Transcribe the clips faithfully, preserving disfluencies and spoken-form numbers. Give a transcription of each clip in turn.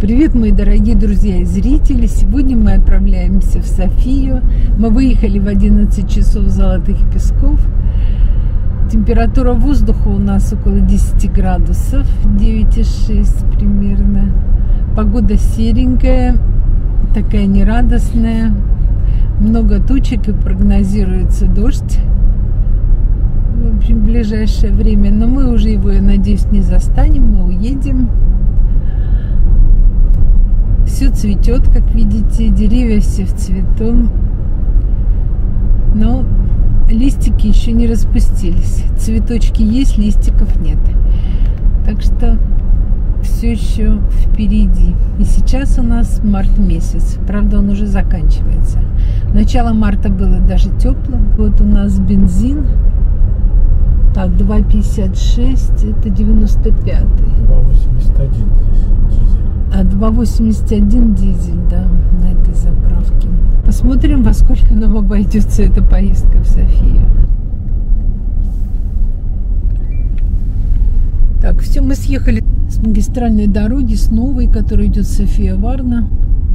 Привет, мои дорогие друзья и зрители! Сегодня мы отправляемся в Софию. Мы выехали в одиннадцать часов Золотых Песков. Температура воздуха у нас около десяти градусов, девять и шесть примерно. Погода серенькая, такая нерадостная. Много тучек и прогнозируется дождь. В общем, в ближайшее время. Но мы уже его, я надеюсь, не застанем. Мы уедем. Все цветет, как видите, деревья все в цвету, но листики еще не распустились. Цветочки есть, листиков нет. Так что все еще впереди. И сейчас у нас март месяц. Правда, он уже заканчивается. Начало марта было даже теплым. Вот у нас бензин. Так, два пятьдесят шесть, это девяносто пятый. два восемьдесят один здесь дизель. А два восемьдесят один дизель, да, на этой заправке. Посмотрим, во сколько нам обойдется эта поездка в Софию. Так, все, мы съехали с магистральной дороги, с новой, которая идет София-Варна.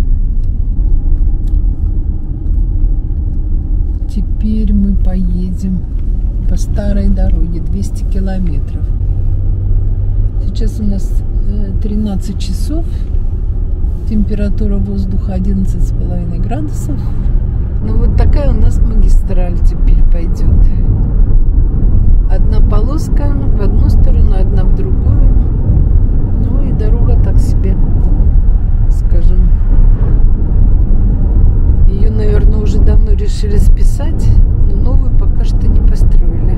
Теперь мы поедем по старой дороге, двести километров. Сейчас у нас тринадцать часов, температура воздуха одиннадцать с половиной градусов. Ну вот такая у нас магистраль теперь пойдет. Одна полоска в одну сторону, одна в другую. Ну и дорога так себе, скажем. Ее, наверное, уже давно решили списать, но новую пока что не построили.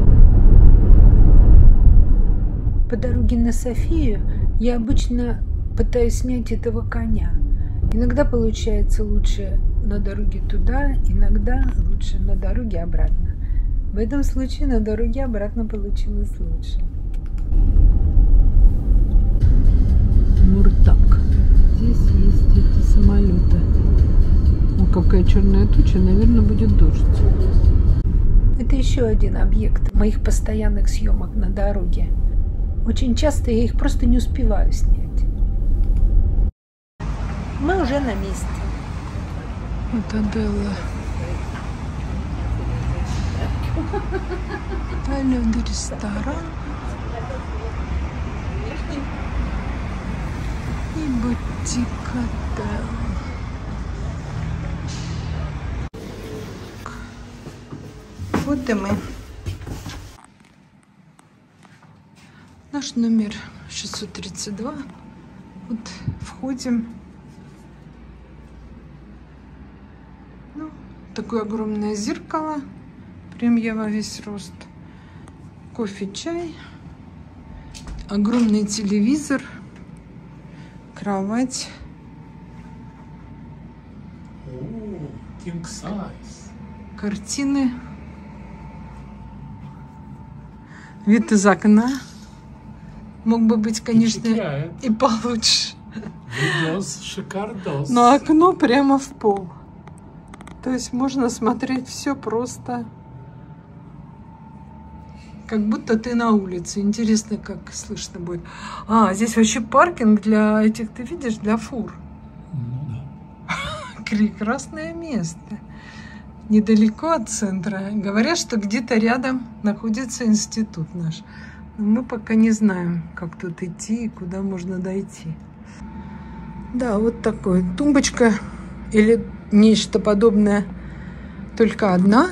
По дороге на Софию я обычно пытаюсь снять этого коня. Иногда получается лучше на дороге туда, иногда лучше на дороге обратно. В этом случае на дороге обратно получилось лучше. Муртак. Здесь есть эти самолеты. О, какая черная туча, наверное, будет дождь. Это еще один объект моих постоянных съемок на дороге. Очень часто я их просто не успеваю снять. Мы уже на месте. Вот Аделла. Алёна ресторан. И бутик Аделла. Вот и мы. Наш номер шестьсот тридцать два. Вот входим. Ну, такое огромное зеркало. Прям я во весь рост. Кофе, чай. Огромный телевизор. Кровать. О, king size. Картины. Вид из окна. Мог бы быть, конечно, и получше. Видос шикардос. Но окно прямо в пол. То есть можно смотреть все просто, как будто ты на улице. Интересно, как слышно будет. А, здесь вообще паркинг для этих, ты видишь, для фур. Ну да. Прекрасное место. Недалеко от центра. Говорят, что где-то рядом находится институт наш. Но мы пока не знаем, как тут идти и куда можно дойти. Да, вот такое. Тумбочка или нечто подобное, только одна.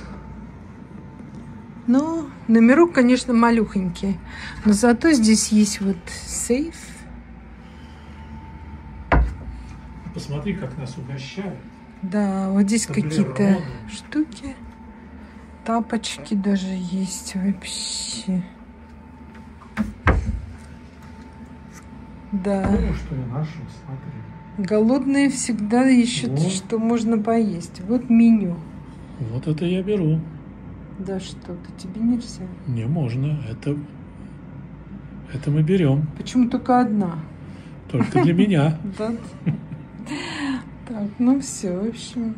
Но номерок, конечно, малюхонький. Но зато здесь есть вот сейф. Посмотри, как нас угощают. Да, вот здесь какие-то штуки. Тапочки даже есть вообще. Да. Ну, что я нашел, смотри. Голодные всегда ищут, вот, что можно поесть. Вот меню. Вот это я беру. Да что-то тебе нельзя. Не можно. Это, это мы берем. Почему только одна? Только для меня. Да. Так, ну все, в общем,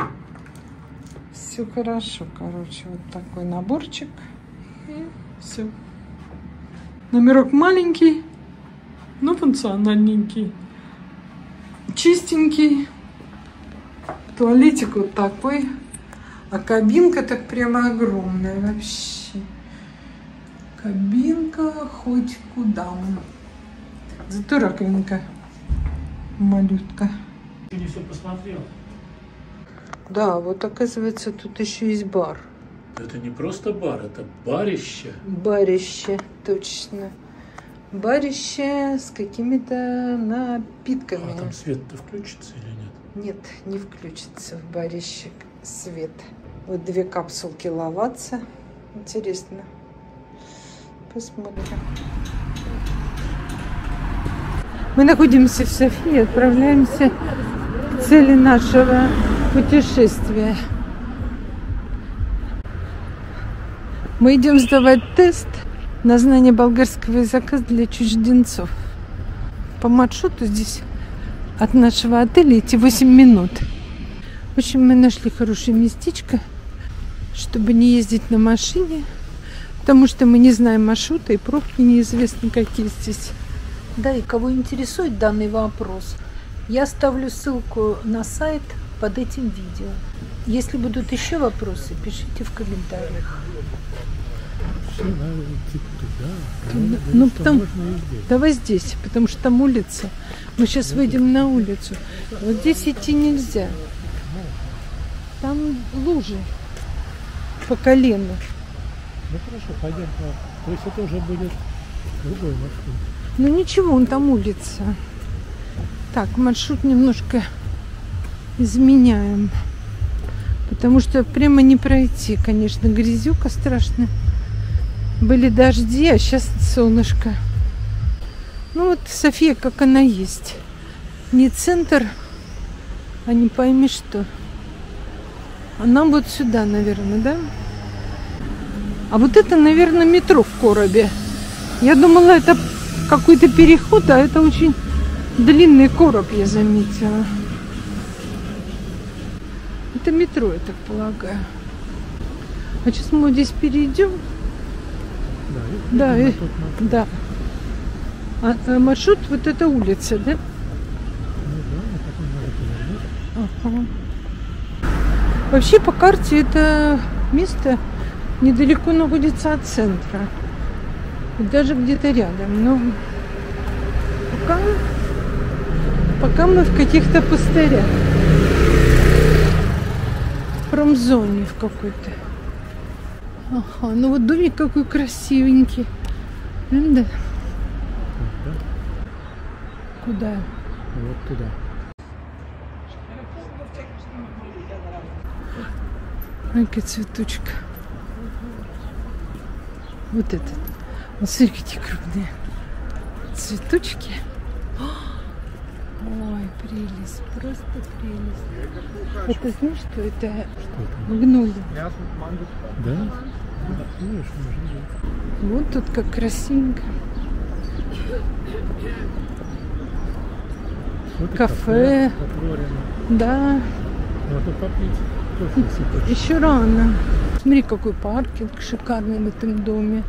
все хорошо, короче, вот такой наборчик и все. Номерок маленький, но функциональненький. чистенький. Туалетик вот такой. А кабинка так прямо огромная вообще. Кабинка хоть куда. Зато раковинка малютка. Ты не все посмотрел. Да, вот оказывается, тут еще есть бар. Это не просто бар, это барище. Барище, точно. Барище с какими-то напитками. А там свет-то включится или нет? Нет, не включится в барище свет. Вот две капсулки лаватся. Интересно. Посмотрим. Мы находимся в Софии, отправляемся к цели нашего путешествия. Мы идем сдавать тест на знание болгарского языка для чужденцов. По маршруту здесь от нашего отеля идти восемь минут. В общем, мы нашли хорошее местечко, чтобы не ездить на машине, потому что мы не знаем маршрута и пробки неизвестны какие здесь. Да, и кого интересует данный вопрос, я оставлю ссылку на сайт под этим видео. Если будут еще вопросы, пишите в комментариях. Надо идти туда. Ну, ну потом, давай здесь, потому что там улица. Мы сейчас выйдем на улицу. Вот здесь идти нельзя. Там лужи по колено. Ну хорошо, пойдем. То есть это уже будет другой маршрут. Ну ничего, вон там улица. Так, маршрут немножко изменяем. Потому что прямо не пройти, конечно, грязюка страшная. Были дожди, а сейчас солнышко. Ну вот София, как она есть. Не центр, а не пойми что. А нам вот сюда, наверное, да? А вот это, наверное, метро в Коробе. Я думала, это какой-то переход, а это очень длинный короб, я заметила. Это метро, я так полагаю. А сейчас мы вот здесь перейдем. Да, и, да. А, а маршрут вот эта улица, да? Ага. Вообще по карте это место недалеко находится от центра. И даже где-то рядом. Но пока, пока мы в каких-то пустырях. В промзоне в какой-то. Ага, ну вот домик какой красивенький. Да. Куда? Вот туда. Маленькая цветочка. Вот этот. Вот смотри, какие крупные цветочки. Ой, прелесть, просто прелесть. Это знаешь, что это? Что это? Магнолия. Да? Да, конечно, может быть. Вот тут как красивенько. Вот кафе. кафе отворено. Да. Надо попить кофе, если хочешь. Еще рано. Смотри, какой паркинг шикарный в этом доме.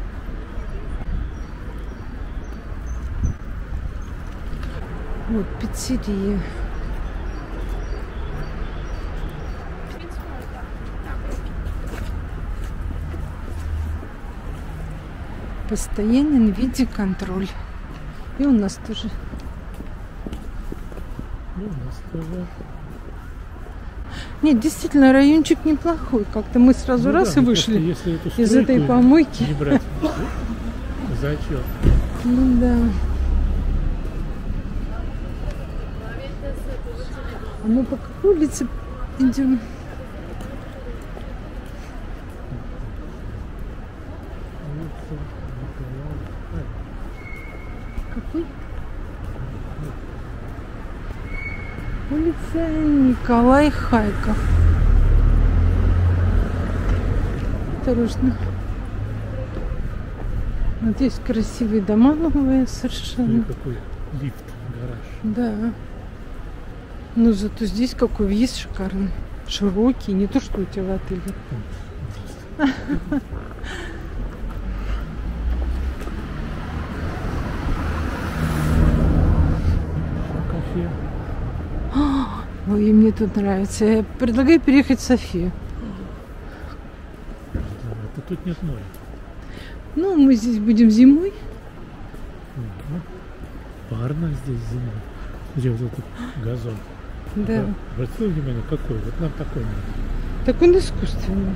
Вот пиццерия. Постоянен видеоконтроль. И у нас тоже. И у нас тоже. Нет, действительно, райончик неплохой. Как-то мы сразу Ну раз да, и ну вышли просто если эту из этой стройку помойки. Не брать за отчет. Ну да. А мы по какой улице идем? Какой? Улица Николай Хайков. Осторожно. Вот здесь красивые дома новые совершенно. Или какой лифт, гараж. Да. Но зато здесь какой въезд шикарный. Широкий, не то, что у тебя в отеле. Кафе. Ой, и мне тут нравится. Я предлагаю переехать в Софию. Это тут нет моря. Ну, мы здесь будем зимой. Ну, парно здесь зимой. Где вот этот газон. Да. Обратил внимание, какой? Вот нам такой надо. Так он искусственный.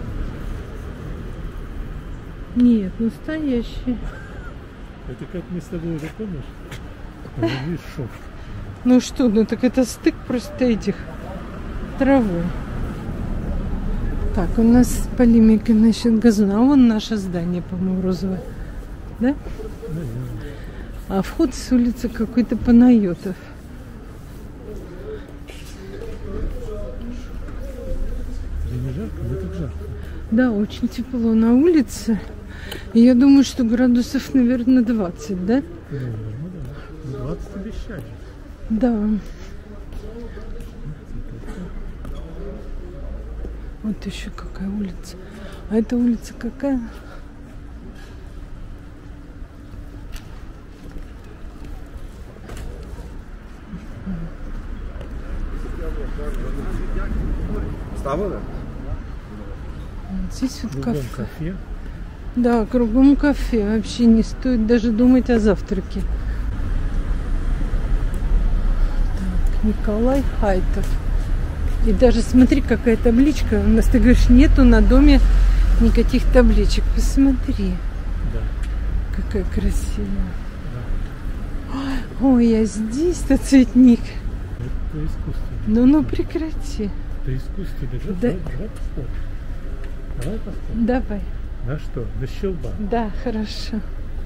Нет, настоящий. Это как мы с тобой уже помнишь? Видишь, шов. Ну что, ну так это стык просто этих травы. Так, у нас полемика насчет газона. А вон наше здание, по-моему, розовое. Да? Наверное. А вход с улицы какой-то Панайотов. Тебе не жарко? Мне так жарко. Да, очень тепло на улице. И я думаю, что градусов, наверное, двадцать, да? Ну, ну да. двадцать обещали. Да. Вот еще какая улица. А эта улица какая? Ставили? Здесь вот Кругом кафе. кафе. Да, кругом кафе. Вообще не стоит даже думать о завтраке. Так, Николай Хайтов. И даже смотри, какая табличка. У нас, ты говоришь, нету на доме никаких табличек. Посмотри, Да. какая красивая. Да. Ой, а здесь-то цветник. Это искусственно. Ну, ну прекрати. Это искусственно. Да. Да. Давай, давай поспорим. Давай поспорим. Давай. На что? На щелба. Да, хорошо.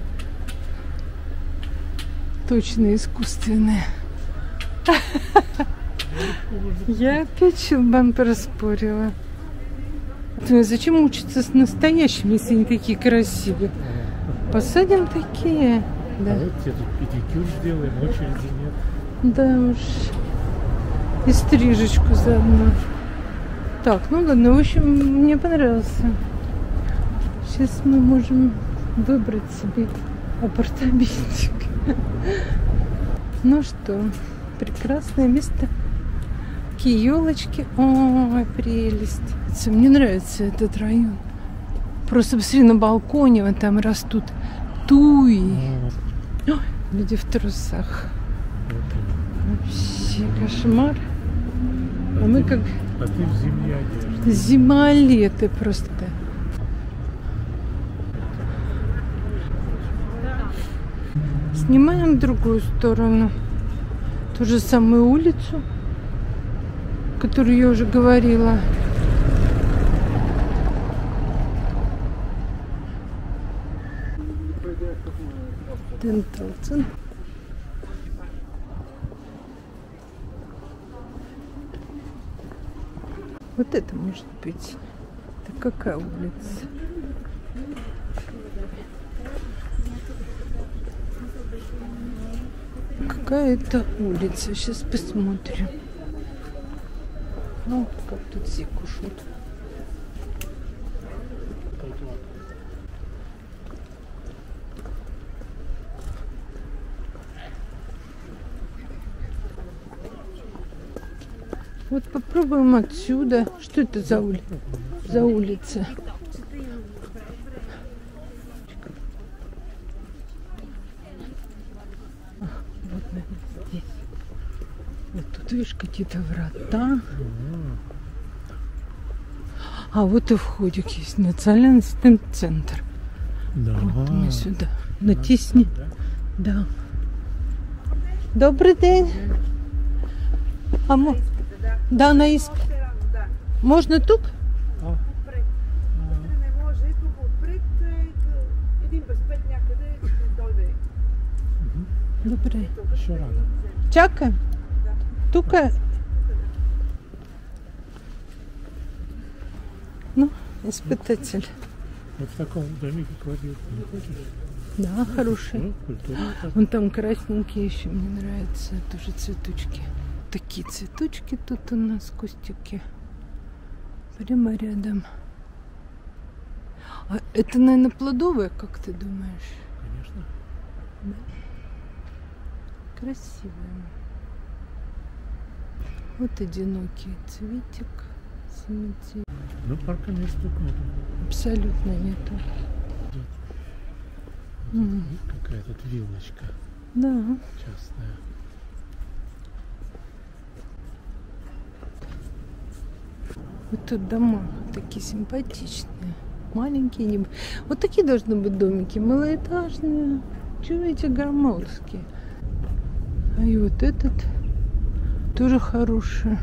Точно искусственное. Я опять щелбан проспорила. Думаю, зачем учиться с настоящими, если они такие красивые? Посадим такие. Да, А вот тебе тут педикюр сделаем, очереди нет. да уж. И стрижечку заодно. Так, ну ладно, в общем, мне понравился. Сейчас мы можем выбрать себе апартаментик. Ну что, прекрасное место. Такие елочки. Ой, прелесть. Мне нравится этот район. Просто посмотри, на балконе вон там растут туи. Ой, люди в трусах. Вообще кошмар. А мы как А ты в зимней одежде. зимолеты просто. Снимаем другую сторону. Ту же самую улицу, которую я уже говорила. Дентал центр. Вот это может быть. Это какая улица? Какая это улица? Сейчас посмотрим. Ну, как тут все кушают. Вот попробуем отсюда. Что это за, ули... за улица? Вот, наверное, здесь. Вот тут, видишь, какие-то врата. А вот и входик есть. Национальный центр. Да. Вот мы сюда. Натисни. Да. Добрий день. А мо... Да, на исп... Можна тут? А, Не може, и тук отпред, един безпет някъде дойде. Добре. еще рано. Чакаем? Тук е. Ну, испытатель. Вот в таком домике квартиру не хочешь? Да, хороший. Ну, культура. так. Вон там красненькие еще мне нравятся. Тоже цветочки. Такие цветочки тут у нас, кустики. Прямо рядом. А это, наверное, плодовые, как ты думаешь? Конечно. Да. Красивые. Вот одинокий цветик. Семицветик. Ну, парка мест тут нету. Абсолютно нету. Вот М. какая-то виллочка Да. частная. Вот тут дома такие симпатичные. Маленькие. Не... Вот такие должны быть домики. Малоэтажные. Чего эти громоздкие? А и вот этот тоже хороший.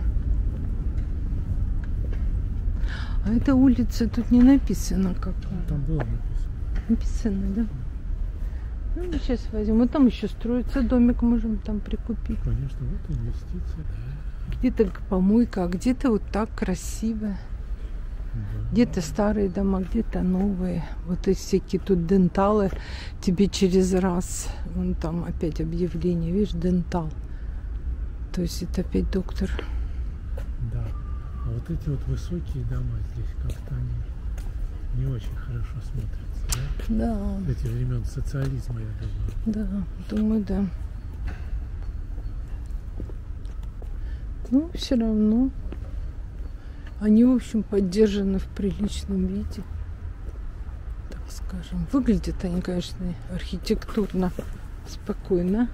А эта улица тут не написано как. Там было написано. Написано, да? Ну, мы сейчас возьмем. Вот там еще строится домик, можем там прикупить. Конечно, вот инвестиция. Где-то помойка, а где-то вот так красиво. Да. Где-то старые дома, где-то новые. Вот эти всякие тут денталы тебе через раз. Вон там опять объявление, видишь, дентал. То есть это опять доктор. Да. А вот эти вот высокие дома здесь как-то они не очень хорошо смотрятся, да? Да, Эти времен социализма, я думаю. да, думаю, да. Ну, все равно они, в общем, поддержаны в приличном виде, так скажем. Выглядят они, конечно, архитектурно спокойно.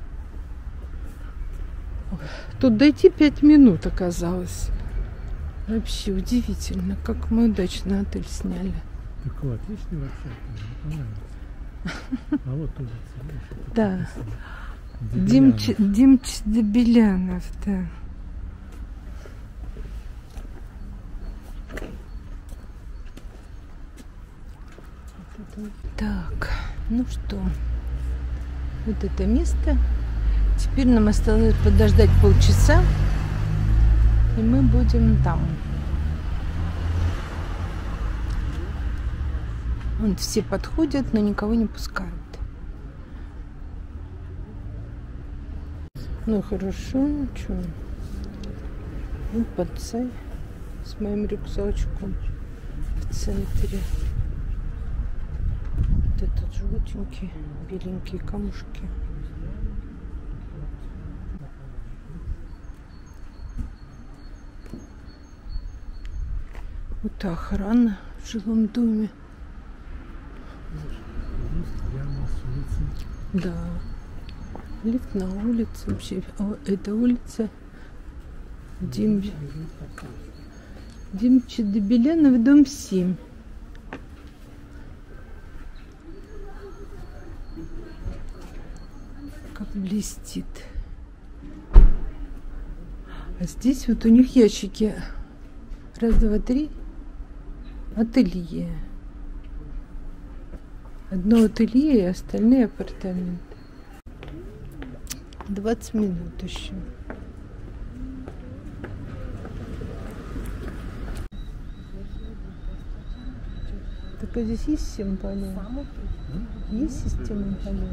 Тут дойти пять минут оказалось. Вообще удивительно, как мы удачно отель сняли. Такой отличный вообще, мне понравился. А вот улица, видишь, это Да. написано. Димч, Дебелянов. Димч Дебелянов, да. Так, ну что, вот это место. Теперь нам осталось подождать полчаса, и мы будем там. Вон все подходят, но никого не пускают. Ну хорошо, ну что. Ну, подцай с моим рюкзачком в центре. Вот этот желтенький, беленькие камушки. Вот охрана в жилом доме. Лифт прямо с улицы. Да. Лифт на улице. Вообще, о, это улица Дим... Димчи Дебелянов, дом семь. Как блестит. А здесь вот у них ящики. Раз, два, три. Ателье. Одно ателье и остальные апартаменты. двадцать минут еще. Так а здесь есть система полей? Есть система полей?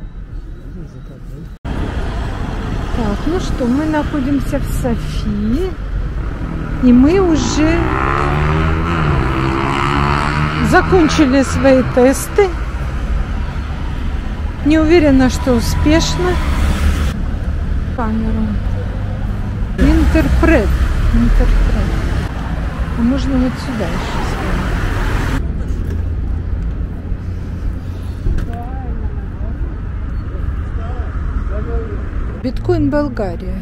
Так, ну что, мы находимся в Софии. И мы уже закончили свои тесты. Не уверена, что успешно. Камеру. Интерпрет. Интерпрет. А можно вот сюда еще сходить. Биткоин Болгария.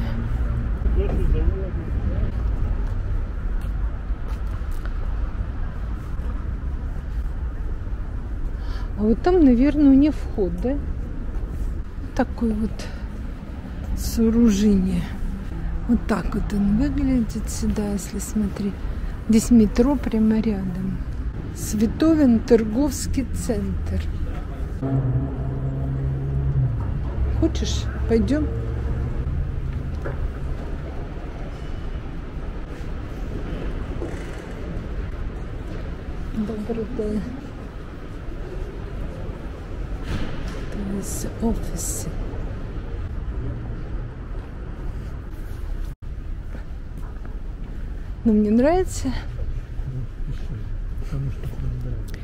А вот там, наверное, у них вход, да? Такое вот сооружение. Вот так вот он выглядит сюда, если смотреть. Здесь метро прямо рядом. Световин торговский центр. Хочешь? Пойдем? Добрый день. Из офиса. Ну, мне нравится. Ну, еще, потому что нам нравится.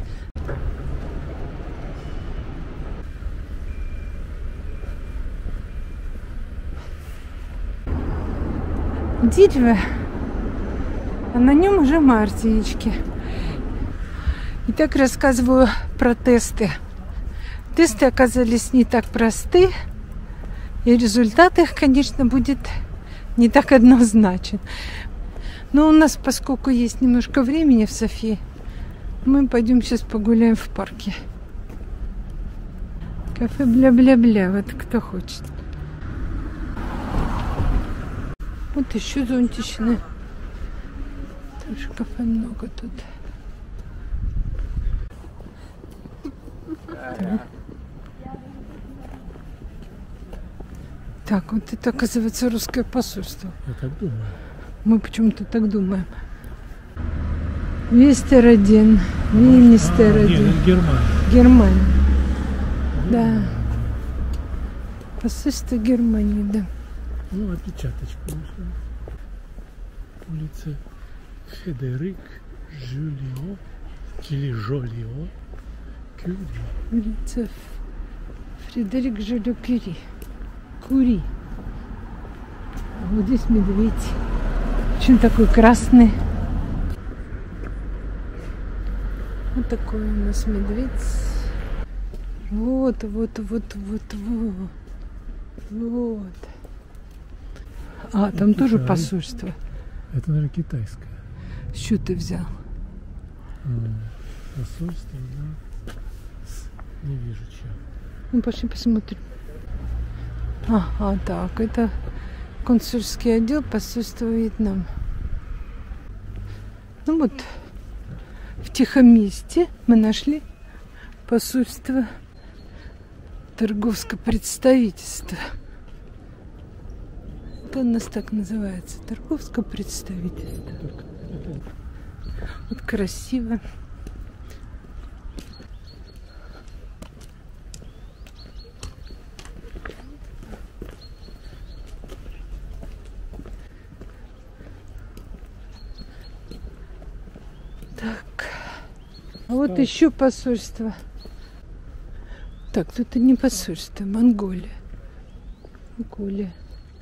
дерево, а на нем уже мартинички. Итак, рассказываю про тесты. Тесты оказались не так просты, и результат их, конечно, будет не так однозначен. Но у нас, поскольку есть немножко времени в Софии, мы пойдем сейчас погуляем в парке. Кафе бля-бля-бля, вот кто хочет. Вот еще зонтичные. Тоже кафе много тут. Так. Так, вот это, оказывается, русское посольство. Я так думаю. Мы почему-то так думаем. Вестер один, Винистер А, нет, один. это Германия. Германия. Да. Посольство Германии, да. Ну, опечаточка вышла. Улица Федерик Жюлио или Жолио Кюри. Улица Фредерик Жюлио Кюри. Кури. А вот здесь медведь. Почему такой красный? Вот такой у нас медведь. Вот, вот, вот, вот, вот. Вот. А, там Это тоже Китай. посольство. Это, наверное, китайское. Что ты взял? А, посольство, да. Не вижу чего. Ну, пошли посмотрим. Ага, так, это консульский отдел посольства Вьетнама. Ну вот, в тихом месте мы нашли посольство торговское представительство. Это у нас так называется, торговское представительство. Вот красиво. Так, а вот еще посольство. Так, тут это не посольство, Монголия. Монголия.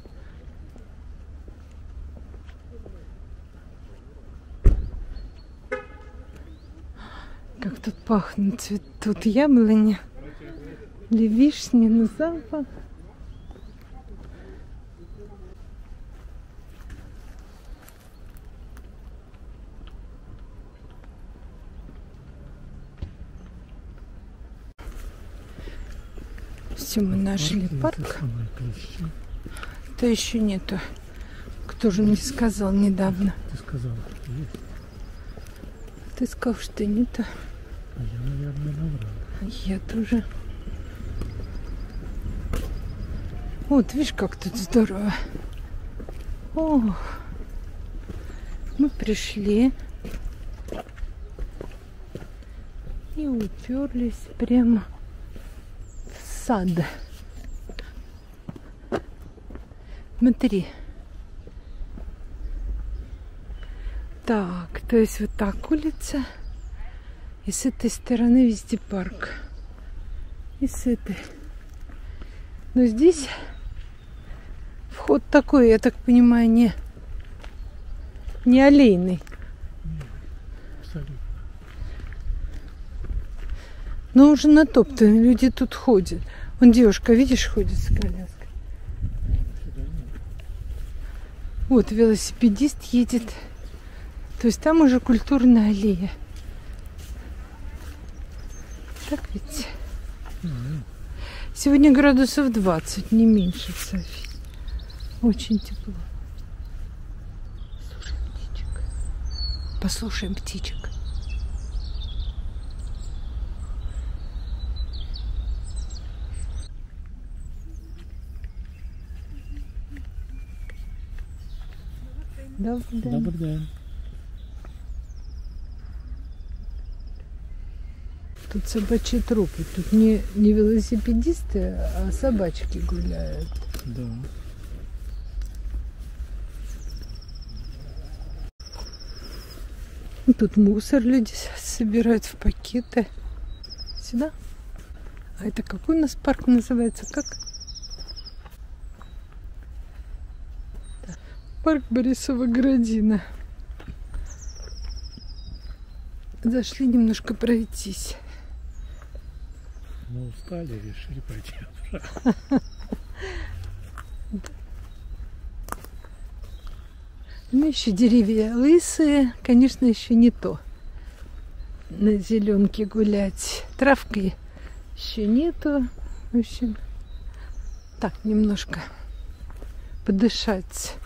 Как тут пахнет, цветут яблони или вишни, но запах. Все, мы нашли парк. То еще нету. Кто же мне сказал недавно? Ты сказал, что есть. Ты сказал, что нету. А я, наверное, наврал. Я тоже. Вот, видишь, как тут здорово. Ох. Мы пришли и уперлись прямо в сад. Смотри. Так, то есть вот так улица. И с этой стороны везде парк. И с этой. Но здесь вход такой, я так понимаю, не, не аллейный. Абсолютно. Но уже натоптаны, люди тут ходят. Вон девушка, видишь, ходит с коляской. Вот велосипедист едет. То есть там уже культурная аллея. Так ведь? Mm-hmm. Сегодня градусов двадцать, не меньше в Софии. Очень тепло. Слушаем птичек. Послушаем птичек. Добрый день. Добрый день. Тут собачьи трупы. Тут не, не велосипедисты, а собачки гуляют. Да. Тут мусор люди собирают в пакеты. Сюда. А это какой у нас парк называется? Как? Парк Борисова Градина. Зашли немножко пройтись. Мы устали, решили пойти обратно. Ну, еще деревья лысые, конечно, еще не то. На зеленке гулять. Травки еще нету. В общем, так, немножко подышать.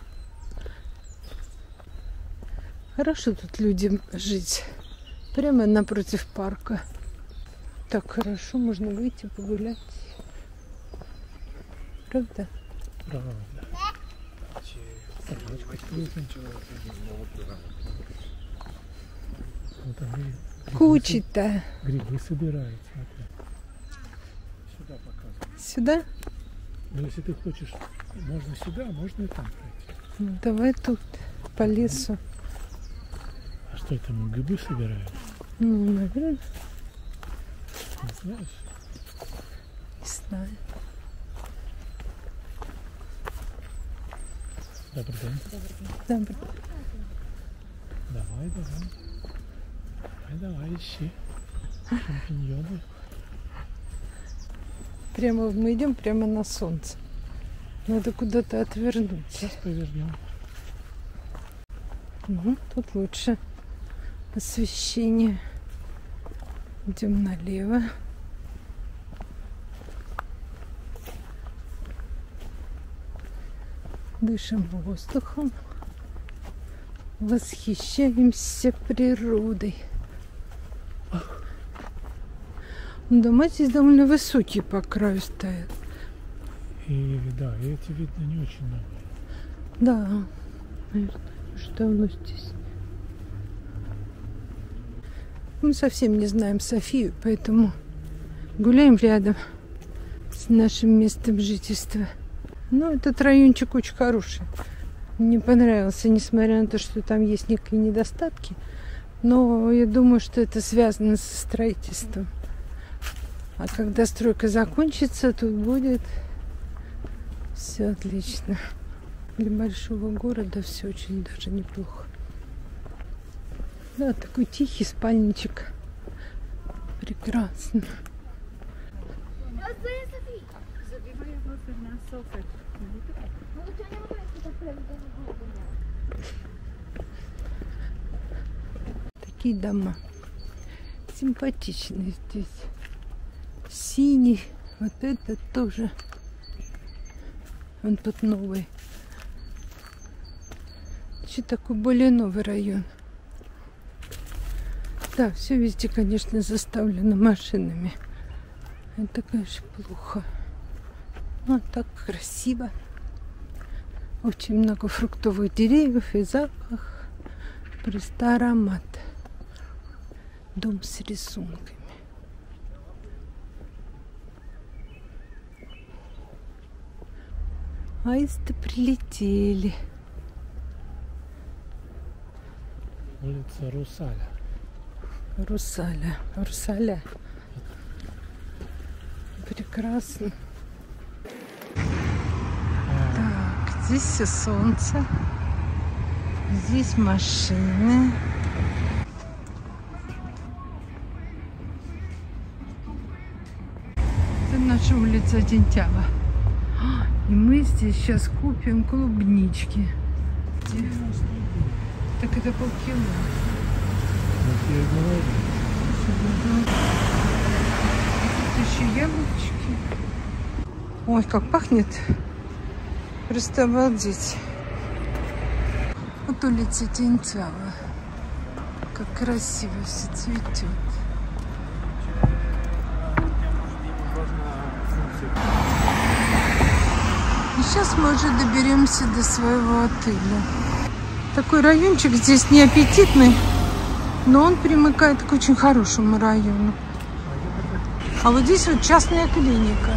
Хорошо тут людям жить. Прямо напротив парка. Так хорошо, можно выйти погулять. Правда? Правда. Вот там гриб. Кучи-то. Грибы собирают, смотри. Сюда показывают. Сюда? Но если ты хочешь, можно сюда, можно и там пройти. Ну, давай тут, по лесу. А что это, мы грибы собираем? Ну, наверное, Не знаешь? не знаю. Добрый день. Добро. Давай, давай. Давай, давай, ищи. Шампиньоны. Прямо мы идем прямо на солнце. Надо куда-то отвернуть. Сейчас повернем. Ну, тут лучше освещение. Идем налево. Дышим воздухом. Восхищаемся природой. Дома здесь довольно высокие по краю стоят. И да, и эти видно не очень новые. Да, наверное, уже давно здесь. Мы совсем не знаем Софию, поэтому гуляем рядом с нашим местом жительства. Но этот райончик очень хороший. Мне понравился, несмотря на то, что там есть некие недостатки. Но я думаю, что это связано со строительством. А когда стройка закончится, тут будет все отлично. Для большого города все очень даже неплохо. Да, такой тихий спальничек. Прекрасно. Такие дома. Симпатичные здесь. Синий. Вот это тоже. Он тут новый. Еще такой более новый район. Да, все везде, конечно, заставлено машинами. Это, конечно, плохо. Но так красиво. Очень много фруктовых деревьев и запах. Просто аромат. Дом с рисунками. Аисты прилетели. Улица Русаля. Русаля. Русаля. Прекрасно. Так, здесь все солнце. Здесь машины. Это наша улица Тентява. И мы здесь сейчас купим клубнички. Где? Так это полкило. Вот я и говорю. Тут еще яблочки. Ой, как пахнет. Просто обалдеть. Вот улица Тентява. Как красиво все цветет. И сейчас мы уже доберемся до своего отеля. Такой райончик здесь не аппетитный, но он примыкает к очень хорошему району. А вот здесь вот частная клиника.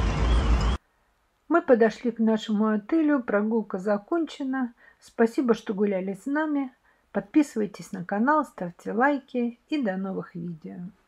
Мы подошли к нашему отелю, прогулка закончена. Спасибо, что гуляли с нами. Подписывайтесь на канал, ставьте лайки и до новых видео.